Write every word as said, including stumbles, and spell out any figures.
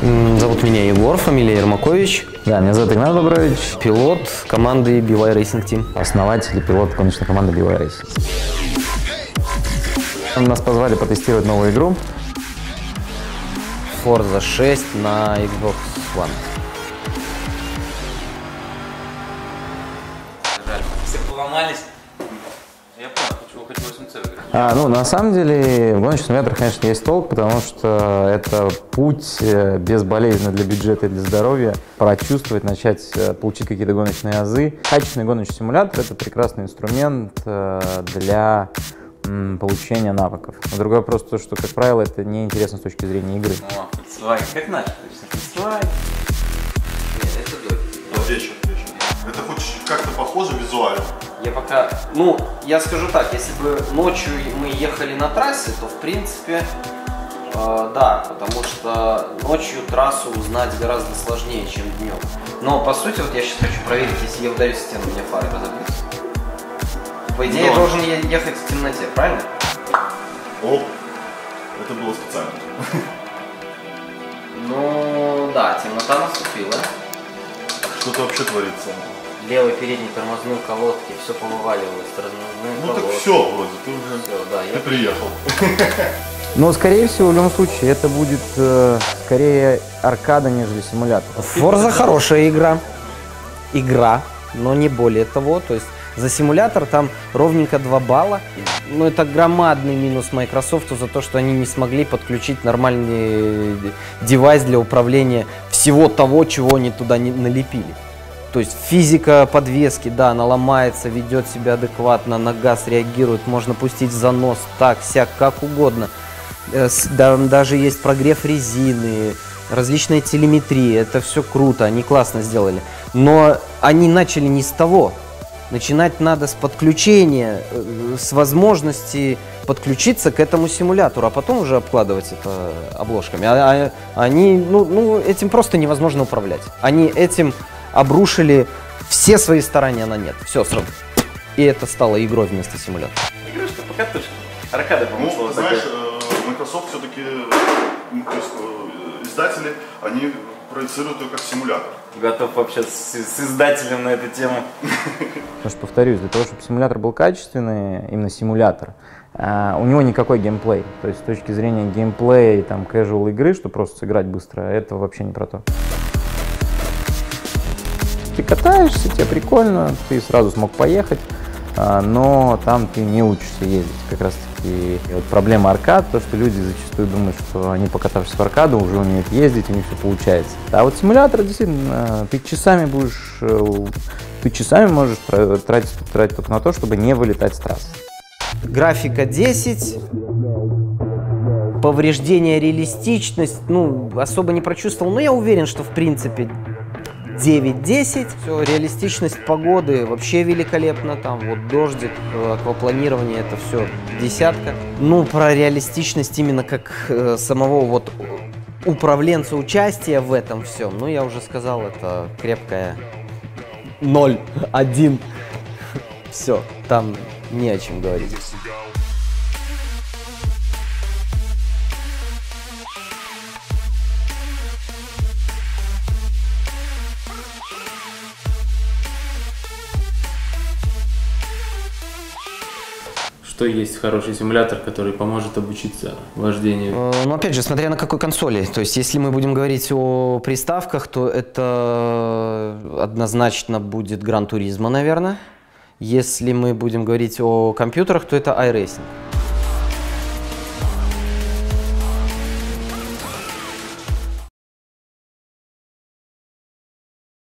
Зовут меня Егор, фамилия Ермакович. Да, меня зовут Игнат Бобрович. Пилот команды би вай Racing Team. Основатель и пилот гоночной команды би вай Racing. Нас позвали потестировать новую игру. Forza шесть на Xbox One. Все поломались. Я понял, хочу, хочу восемь цэ играть. А, ну, на самом деле, в гоночных симуляторах, конечно, есть толк, потому что это путь безболезненный для бюджета и для здоровья, прочувствовать, начать получить какие-то гоночные азы. Качественный гоночный симулятор – это прекрасный инструмент для м, получения навыков. Но другой вопрос то, что, как правило, это неинтересно с точки зрения игры. О, Volkswagen, как наш, Volkswagen. Нет, это дочь. Вот вечер, вечер. Это хоть как-то похоже визуально? Я пока, ну, я скажу так, если бы ночью мы ехали на трассе, то в принципе, э, да, потому что ночью трассу узнать гораздо сложнее, чем днем. Но по сути, вот я сейчас хочу проверить, если я ударю в стену, у меня фары разобьются. По идее, я должен ехать в темноте, правильно? О, это было специально. Ну, да, темнота наступила. Что-то вообще творится. Левой передней тормозной колодки, все повываливалось, тормозные Ну колодки. так все вроде, ты уже Все, да, ты я... приехал. Но, скорее всего, в любом случае, это будет э, скорее аркада, нежели симулятор. Forza хорошая игра. Игра, но не более того. То есть за симулятор там ровненько два балла. Но это громадный минус Microsoft за то, что они не смогли подключить нормальный девайс для управления всего того, чего они туда не налепили. То есть физика подвески, да, она ломается, ведет себя адекватно, на газ реагирует, можно пустить занос, так, сяк, как угодно. Даже есть прогрев резины, различная телеметрия, это все круто, они классно сделали. Но они начали не с того. Начинать надо с подключения, с возможности подключиться к этому симулятору, а потом уже обкладывать это обложками. А, а, они, ну, ну, этим просто невозможно управлять. Они этим обрушили все свои старания на нет. Все сразу. И это стало игрой вместо симулятора. Игрушка покатушка. Аркада, по-моему, Ну, знаешь, Microsoft все-таки, то есть издатели, они проецируют ее как симулятор. Готов вообще с, с издателем на эту тему. Потому что, повторюсь, для того, чтобы симулятор был качественный, именно симулятор, uh, у него никакой геймплей. То есть с точки зрения геймплея и там casual игры, что просто сыграть быстро, это вообще не про то. Ты катаешься, тебе прикольно, ты сразу смог поехать, но там ты не учишься ездить. Как раз таки вот проблема аркад, то что люди зачастую думают, что они, покатавшись в аркаду, уже умеют ездить, у них все получается. А вот симулятор, действительно, ты часами будешь, ты часами можешь тратить, тратить только на то, чтобы не вылетать с трассы. Графика десять. Повреждение, реалистичность, ну, особо не прочувствовал, но я уверен, что в принципе девять-десять. Все, реалистичность погоды вообще великолепно. Там вот дождик, аквапланирование, это все десятка. Ну, про реалистичность именно как э, самого вот управленца участия в этом всем, ну, я уже сказал, это крепкая ноль, один. Все, там не о чем говорить. Что есть хороший симулятор, который поможет обучиться вождению? Ну, опять же, смотря на какой консоли. То есть, если мы будем говорить о приставках, то это однозначно будет Gran Turismo, наверное. Если мы будем говорить о компьютерах, то это iRacing.